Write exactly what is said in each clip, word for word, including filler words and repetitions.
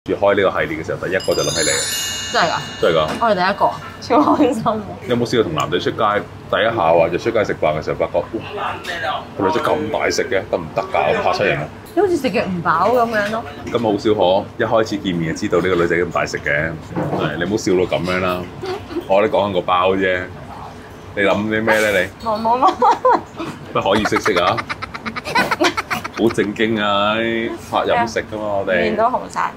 要開呢個系列嘅時候，第一個就諗起你。 真係㗎？ 真係㗎？ 我係第一個，超開心。 有冇試過同男仔出街，第一下或者出街食飯嘅時候，發覺哇，個女仔咁大食嘅，得唔得㗎？怕出人啊！ 你好似食極唔飽咁樣咯。 咁好少可一開始見面就知道呢個女仔咁大食嘅，係你唔好笑到咁樣啦。我哋講緊個包啫，你諗啲咩咧？你冇冇冇， 不可以識識啊！好正經啊！拍飲食㗎嘛，我哋面都紅晒。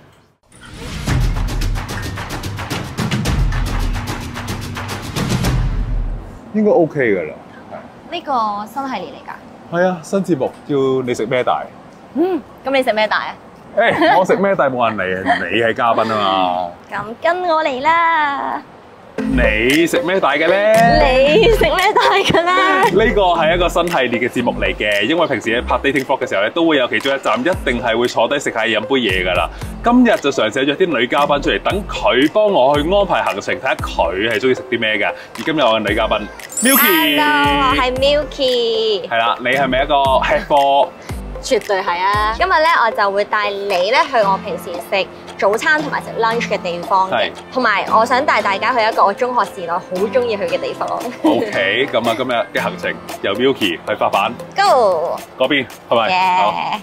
應該 OK 㗎啦。 呢個新系列嚟㗎。 係啊，新節目叫你食咩大？ 嗯，咁你食咩大啊？ 誒，hey, 我食咩大冇人嚟啊！你係嘉賓啊嘛。 咁跟我嚟啦！ 你食咩大嘅咧？ 你食咩大㗎啦？ 呢個係一個新系列嘅節目嚟嘅，因為平時拍 dating vlog 嘅時候咧，都會有其中一站一定係會坐低食下飲杯嘢㗎啦。今日就嘗試約啲女嘉賓出嚟，等佢幫我去安排行程，睇下佢係中意食啲咩嘅。而今日我嘅女嘉賓 Milky， Hello， 我係 Milky。 係啦，你係咪一個吃貨？ 絕對係啊！今日咧我就會帶你咧去我平時食早餐同埋食 lunch 嘅地方嘅，同埋我想帶大家去一個我中學時代好中意去嘅地方。 OK，咁啊今日嘅行程由 Milky 去發版 ，Go 嗰邊係咪？ Yeah. 好。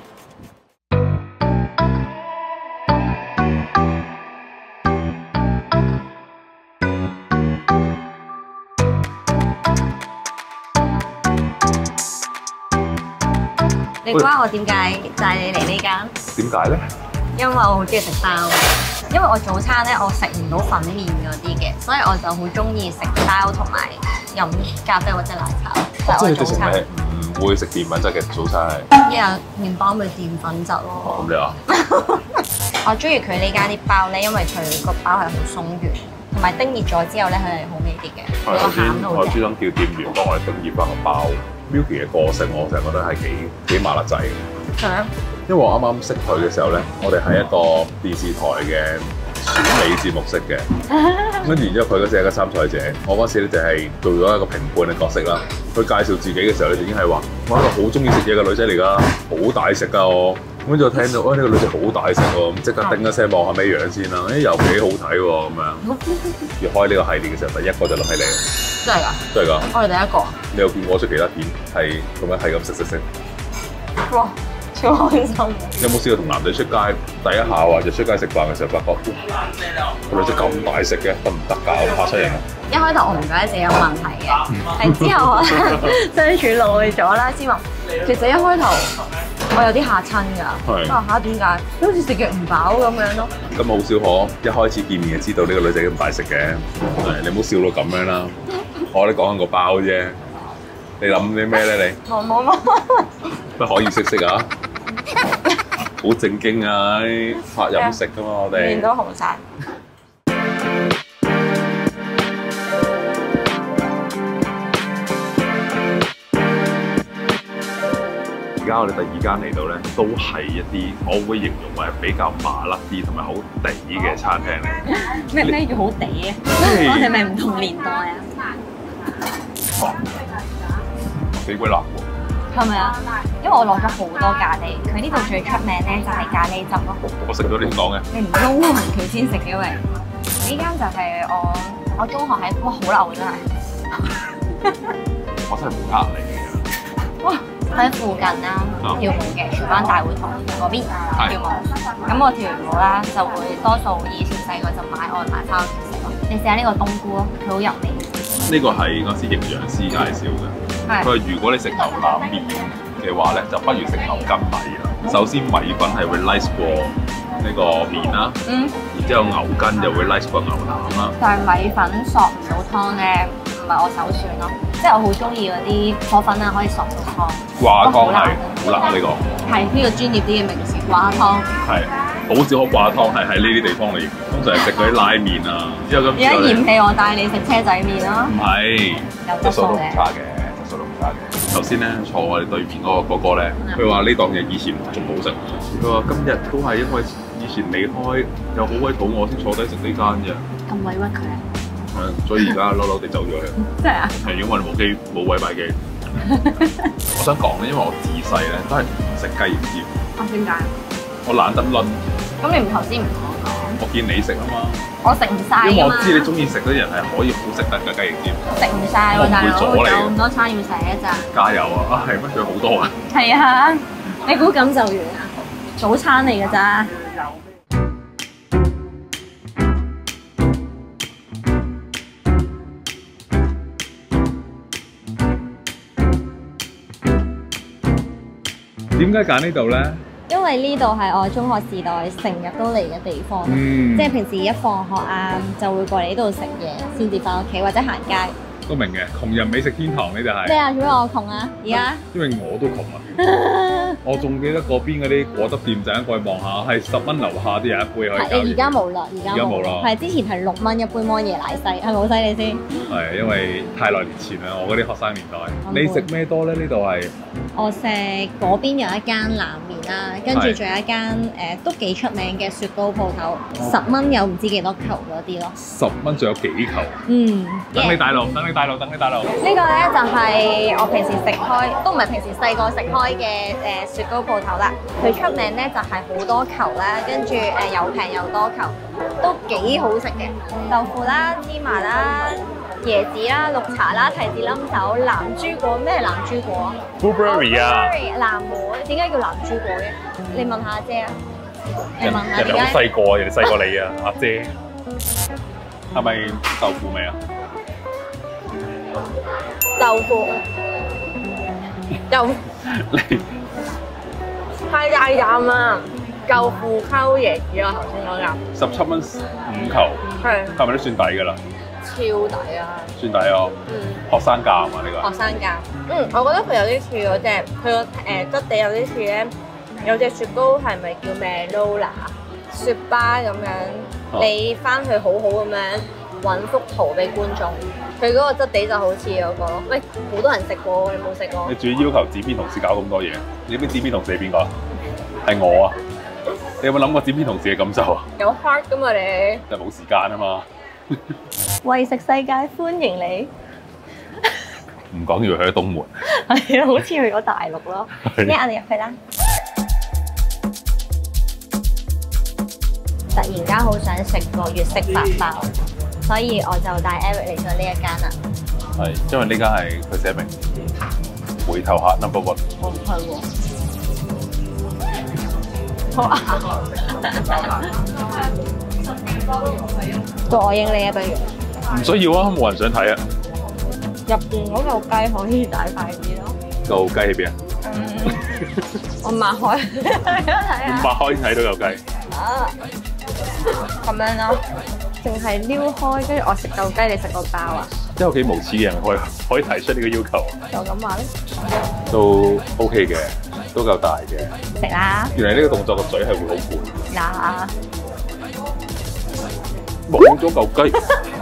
你估下我點解帶你嚟呢間？ 點解咧？ 因為我好中意食包，因為我早餐咧我食唔到粉麵嗰啲嘅，所以我就好中意食包同埋飲咖啡或者奶茶。 即係你直情係唔會食澱粉質嘅早餐係？ 因為麵包咪澱粉質咯。 咁你話？ 我中意佢呢間啲包咧，因為佢個包係好鬆軟，同埋叮熱咗之後咧，佢係好味啲嘅。個餡都好我專登叫店員幫我哋叮熱翻個包。Milky 嘅個性，我成日覺得係幾幾麻辣仔。 係啊。 因為我啱啱識佢嘅時候咧，我哋係一個電視台嘅選美節目識嘅，跟住然之後佢嗰時係一個參賽者，我嗰時咧就係做咗一個評判嘅角色啦。佢介紹自己嘅時候咧，就已經係話：我係一個好中意食嘢嘅女仔嚟㗎，好大食㗎我。跟住我聽到，哇！呢個女仔好大食喎，咁即刻叮一聲望下咩樣先啦。誒又幾好睇喎咁樣。要開呢個系列嘅時候，第一個就諗起你。 真係㗎？ 真係㗎。我係第一個。 你有見過我出其他片係咁樣係咁食食食？ 哇！超開心！ 有冇試過同男仔出街，第一下或者出街食飯嘅時候，發覺哇，個女仔咁大食嘅，得唔得㗎？怕出人啊！ 一開頭我唔覺得自己有問題嘅，係之後我相處耐咗啦，先話其實一開頭我有啲嚇親㗎。啊嚇點解？好似食極唔飽咁樣咯。 咁好少可一開始見面就知道呢個女仔咁大食嘅，係你唔好笑到咁樣啦。我哋講緊個包啫，你諗啲咩咧？你冇冇冇， 不可以識識啊！好正經啊！拍飲食㗎嘛，我哋面都紅晒。 而家我哋第二間嚟到咧，都係一啲我會形容為比較麻辣啲同埋好地嘅餐廳嚟。 咩咩叫好地啊？我哋咪唔同年代啊？ 幾鬼辣喎！ 係咪啊？因為我落咗好多咖喱，佢呢度最出名咧就係咖喱汁咯。 我食咗你講嘅。 你唔撈勻佢先食嘅喂？呢間就係我我中學喺哇好流真係。 我真係唔呃你嘅。 哇！喺附近啦，跳舞嘅荃灣大會堂嗰邊跳舞。咁我跳完舞啦，就會多數以前細個就買外賣翻屋企食咯。你試下呢個冬菇咯，佢好入味。 呢個係嗰時營養師介紹嘅。佢話如果你食牛腩麵嘅話咧，就不如食牛筋米啦。首先米粉係會 nice 過呢個麵啦，嗯，然之後牛筋就會 nice 過牛腩啦。 但係米粉索唔到湯咧，唔係我首選咯。即係我好中意嗰啲河粉啊，可以索到湯。掛湯係好辣呢個。係呢個專業啲嘅名詞，掛湯。係好少可掛湯係喺呢啲地方嚟，通常係食嗰啲拉麵啊。之後咁。而家嫌棄我帶你食車仔麵咯。 唔係，質素都唔差嘅。頭先咧坐我哋對面嗰個哥哥咧，佢話呢檔嘢以前仲好食，佢話今日都係因為以前離開又好鬼肚餓先坐低食呢間啫。 咁委屈佢啊！ 係，所以而家嬲嬲地走咗去。真係啊！係因為我哋冇機冇位擺機。我想講咧，因為我自細咧都係唔食雞翼尖。 啊點解？ 我懶得攆， 咁你唔頭先唔講我？ 我見你食啊嘛， 我食唔晒因為我㗎嘛。 知你中意食嗰啲人係可以好食得嘅雞翼尖。 食唔晒喎，大佬， 我唔會阻你嘅有咁多餐要食一咋。 加油啊！啊係咩？仲有好多啊！ 係啊，你估咁就完啊？早餐嚟㗎咋？ 點解揀呢度咧？ 因為呢度係我中學時代成日都嚟嘅地方， 嗯即係平時一放學啊，就會過嚟呢度食嘢，先至翻屋企或者行街。 都明嘅，窮人美食天堂呢就係。 咩啊？做咩我窮啊？而家？ 因為我都窮啊！我仲記得嗰邊嗰啲果汁店，陣間過去望下，係十蚊樓下都有一杯可以搞掂。 你而家冇啦，而家冇啦。係之前係六蚊一杯摩耶奶西，係咪好犀利先？ 係因為太耐年前啦，我嗰啲學生年代。你食咩多咧？呢度係我食嗰邊有一間冷麵啦，跟住仲有一間誒都幾出名嘅雪糕鋪頭，十蚊有唔知幾多球嗰啲咯。 十蚊仲有幾球？ 嗯。 等你帶路，等你帶路，等你帶路。 呢個咧就係我平時食開，都唔係平時細個食開嘅誒雪糕鋪頭啦。佢出名咧就係好多球啦，跟住誒又平又多球，都幾好食嘅。豆腐啦、芝麻啦、椰子啦、綠茶啦、提子冧手、藍珠果，咩藍珠果啊 Blueberry 啊！ Blueberry 藍莓，點解叫藍珠果嘅？你問下阿姐啊，你人問下人哋點解？ 好細個啊，人哋細過你啊，阿姐。係咪豆腐味啊？ 豆腐，豆你太大膽啦！豆腐溝椰子啊，頭先嗰間十七蚊五球， 係係咪都算抵㗎啦？ 超抵啊！ 算抵啊！ 嗯， 學生價啊嘛呢個。 學生價。嗯，我覺得佢有啲似嗰隻，佢個誒質地有啲似咧，有隻雪糕係咪叫 Manola 雪巴咁樣？ 哦你翻去好好咁樣揾幅圖俾觀眾，佢嗰個質地就好似嗰個。喂，好多人食過，你冇食過你？仲要要求剪片同事搞咁多嘢？你知唔知剪片同事係邊個啊？係我啊！你有冇諗過剪片同事嘅感受啊？ 有 heart 噶嘛你？ 就冇時間啊嘛！ 為食世界歡迎你。 唔講要去咗東門。 係啊，好似去咗大陸咯。 係一我哋入去啦。突然間好想食個粵式法包，所以我就帶 Eric 嚟咗呢一間啦。 係，因為呢間係佢寫明回頭客 number one。 我唔去喎。好啊！到我影你啊，不如。 唔需要啊，冇人想睇啊。 入邊嗰嚿雞可以大塊啲咯。 嚿雞喺邊啊？ 嗯，我擘開睇下。 擘開睇到嚿雞。 啊，咁樣咯，淨係撩開，跟住我食嚿雞，你食個包啊？ 真係幾無恥嘅人可以可以提出呢個要求。 就咁話咧。 都 OK 嘅，都夠大嘅。 食啦！ 原來呢個動作個嘴係會好攰。 嗱， 冇咗嚿雞，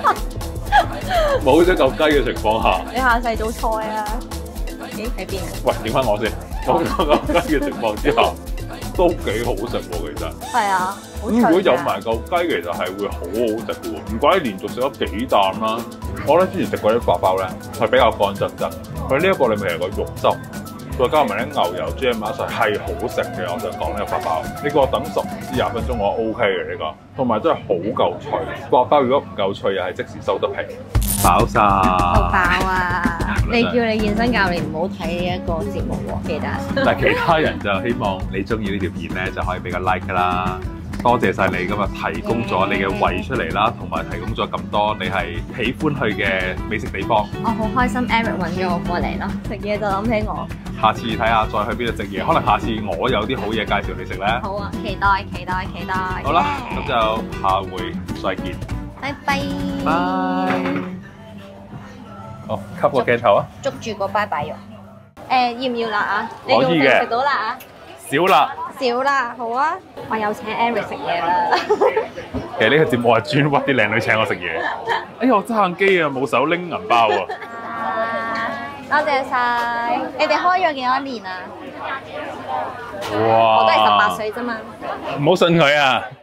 冇咗嚿雞嘅情況下， 你下世做菜啊？咦，喺邊啊？ 喂，點翻我先？冇咗嚿雞嘅情況之下，都幾好食喎，其實。 係啊，好咁如果有埋嚿雞，其實係會好好食嘅喎。唔怪得連續食咗幾啖啦。我咧之前食過啲法包咧，係比較乾質質。佢呢一個裏面係個肉汁，再加埋啲牛油 jam 埋一齊係好食嘅。我想講呢個法包，呢個等十五至廿分鐘我 OK 嘅呢個，同埋真係好夠脆。法包如果唔夠脆，又係即時收得皮。飽晒， 好飽啊！你叫你健身教練唔好睇呢一個節目喎，記得。 但係其他人就希望你中意呢條片咧，就可以俾個 like 啦。多謝晒你今日提供咗你嘅胃出嚟啦，同埋提供咗咁多你係喜歡去嘅美食地方。 我好開心 Eric 揾咗我過嚟咯，食嘢就諗起我。 下次睇下再去邊度食嘢，可能下次我有啲好嘢介紹你食咧。 好啊，期待期待期待。 好啦，咁就下回再見。 拜拜。 拜。好，吸個鏡頭啊！ 捉住個拜拜肉。誒，要唔要辣啊？你可以嘅食到辣啊？ 少辣。 少辣，好啊！我有請 Eric 食嘢啦。 其實呢個節目係專屈啲靚女請我食嘢。哎呀，我爭機啊，冇手拎銀包啊！ 多謝晒。你哋開咗幾多年啊？ 哇！ 我都係十八歲啫嘛。 唔好信佢啊！